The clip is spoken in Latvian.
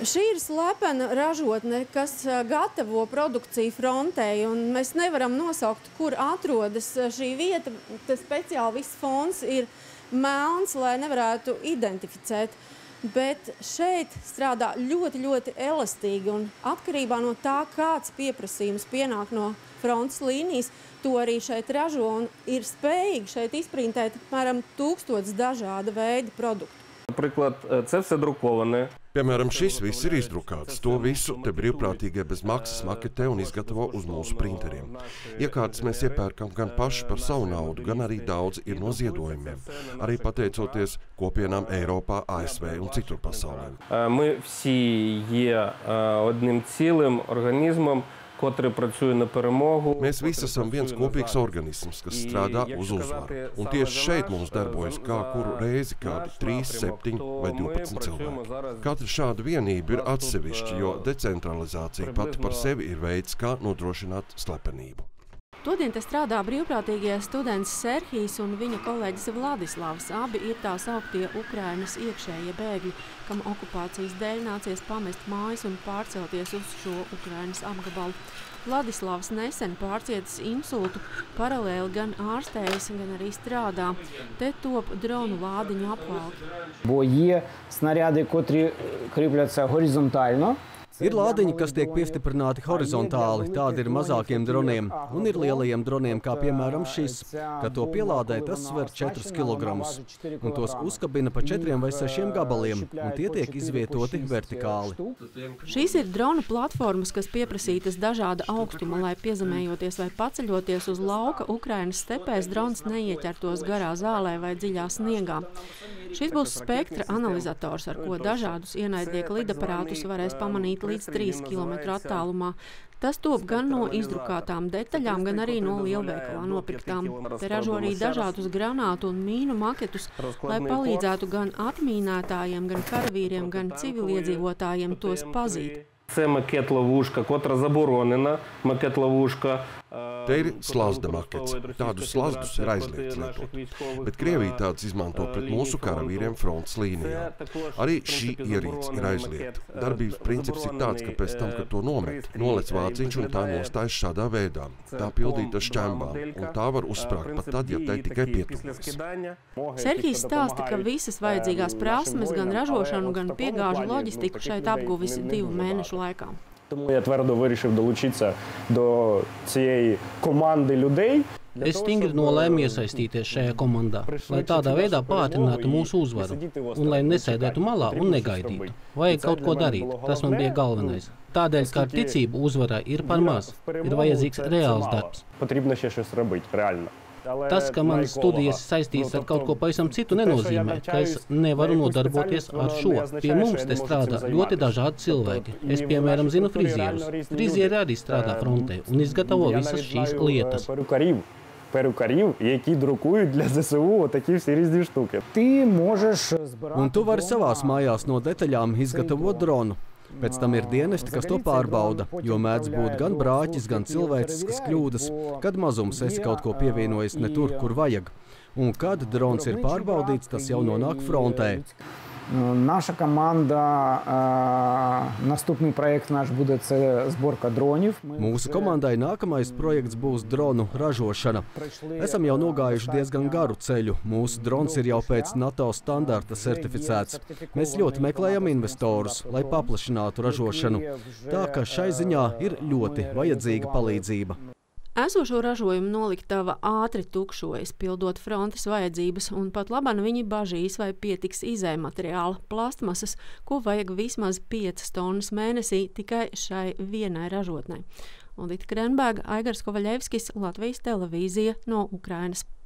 Šī ir slepena ražotne, kas gatavo produkciju frontei, un mēs nevaram nosaukt, kur atrodas šī vieta. Tas speciāli viss fons ir melns, lai nevarētu identificēt. Bet šeit strādā ļoti elastīgi, un atkarībā no tā, kāds pieprasījums pienāk no frontes līnijas, to arī šeit ražo un ir spējīgi šeit izprintēt apmēram 1000 dažāda veida produktu. Наприклад, це все друковане. Piemēram, šis viss ir izdrukāts. To visu te brīvprātīgie bez maksas maketē un izgatavo uz mūsu printeriem. Iekārtas mēs iepērkam gan paši par savu naudu, gan arī daudz ir no ziedojumiem. Arī pateicoties kopienām Eiropā, ASV un citur pasaulē. Ми всі є одним цілим організмом, котрий працює на перемогу. Mēs visi esam viens kopīgs organisms, kas strādā uz uzvaru. Un tieši šeit mums darbojas kā kuru reizi kādi 3, 7 vai 12 cilvēki. Katra šāda vienība ir atsevišķa, jo decentralizācija pati par sevi ir veids, kā nodrošināt slepenību. Todien te strādā brīvprātīgie students Serhijs un viņa kolēģis Vladislavs. Abi ir tā sauktie Ukrainas iekšējie bēgļi, kam okupācijas dēļ nācies pamest mājas un pārcelties uz šo Ukrainas apgabalu. Vladislavs nesen pārcietis insultu, paralēli gan ārstējas, gan arī strādā. Te top dronu lādiņu apvalki. Бо є снаряди, котрі кріпляться горизонтально. Ir lādiņi, kas tiek piestiprināti horizontāli, tādi ir mazākiem droniem, un ir lielajiem droniem, kā piemēram šis. Kad to pielādē, tas sver 4 kg, un tos uzkabina pa 4 vai 6 gabaliem, un tie tiek izvietoti vertikāli. Šīs ir dronu platformas, kas pieprasītas dažāda augstuma, lai piezemējoties vai paceļoties uz lauka Ukrainas stepēs, drons neieķertos garā zālē vai dziļā sniegā. Šis būs spektra analizators, ar ko dažādus ienaidnieku lidaparātus varēs pamanīt līdz 3 km attālumā. Tas top gan no izdrukātām detaļām, gan arī no lielveikalā nopirktām. Te ražo arī dažādus granātu un mīnu maketus, lai palīdzētu gan atmīnētājiem, gan karavīriem, gan civiliedzīvotājiem tos pazīt. Це макет-ловушка, котра заборонена, макет-ловушка. Te ir slazda makets. Tādus slazdus ir aizliegts lietot. Bet Krievija tāds izmanto pret mūsu karavīriem frontes līnijā. Arī šī ierīce ir aizliegta. Darbības princips ir tāds, ka pēc tam, kad to nomet, nolec vāciņš un tā nostājas šādā veidā. Tā pildīta šķembām, un tā var uzsprāgt pat tad, ja tai tikai pietuvojas. Serhijs stāsta, ka visas vajadzīgās prasmes, gan ražošanu, gan piegāžu loģistiku šeit apguvis 2 mēnešu laikā. Тому я твердо вирішив долучитися до цієї команди людей. Es stingri nolēmu iesaistīties šajā komandā, lai tādā veidā pātrinātu mūsu uzvaru un lai nesēdētu malā un negaidītu. Vajag kaut ko darīt, tas man bija galvenais. Tādēļ, ka ar ticību uzvarai ir par maz, ir vajadzīgs reāls darbs. Потрібно ще щось робити, реально. Tas, ka manas studijas saistītas ar kaut ko pavisam citu, nenozīmē, ka es nevaru nodarboties ar šo. Pie mums te strādā ļoti dažādi cilvēki. Es, piemēram, zinu frizierus. Frizieri arī strādā frontē un izgatavo visas šīs lietas. Перукарів, які друкують для ЗСУ такі всі різні штуки. Ти можеш Un tu vari savās mājās no detaļām izgatavot dronu. Pēc tam ir dienesti, kas to pārbauda, jo mēdz būt gan brāķis, gan cilvēciskas kļūdas, kad mazums esi kaut ko pievienojis ne tur, kur vajag. Un kad drons ir pārbaudīts, tas jau nonāk frontē. Наша команда, наступний проект наш буде це зборка дронів. Mūsu komandai nākamais projekts būs dronu ražošana. Esam jau nogājuši diezgan garu ceļu. Mūsu drons ir jau pēc NATO standarta certificēts. Mēs ļoti meklējam investorus, lai paplašinātu ražošanu. Tā ka šai ziņā ir ļoti vajadzīga palīdzība. Esošo ražojumu noliktava ātri tukšojas, pildot frontes vajadzības, un pat laban viņi bažīs, vai pietiks izējumateriāla plastmasas, ko vajag vismaz 5 tonnas mēnesī tikai šai vienai ražotnei. Udita Krenberga, Aigars Kovaļevskis, Latvijas televīzija no Ukrainas.